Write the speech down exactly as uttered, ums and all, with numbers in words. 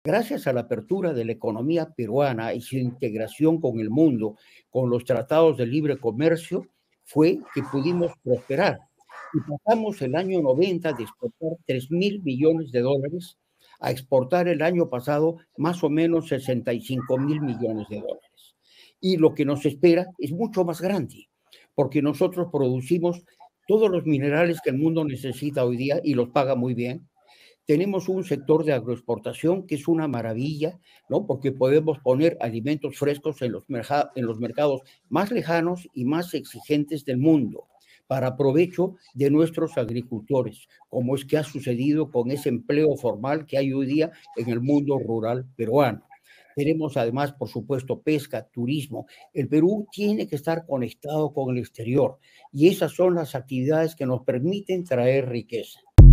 Gracias a la apertura de la economía peruana y su integración con el mundo, con los tratados de libre comercio, fue que pudimos prosperar. Y pasamos el año noventa de exportar tres mil millones de dólares a exportar el año pasado más o menos sesenta y cinco mil millones de dólares. Y lo que nos espera es mucho más grande, porque nosotros producimos todos los minerales que el mundo necesita hoy día y los paga muy bien. Tenemos un sector de agroexportación que es una maravilla, ¿no? Porque podemos poner alimentos frescos en los, en los mercados más lejanos y más exigentes del mundo para provecho de nuestros agricultores, como es que ha sucedido con ese empleo formal que hay hoy día en el mundo rural peruano. Tenemos además, por supuesto, pesca, turismo. El Perú tiene que estar conectado con el exterior y esas son las actividades que nos permiten traer riqueza.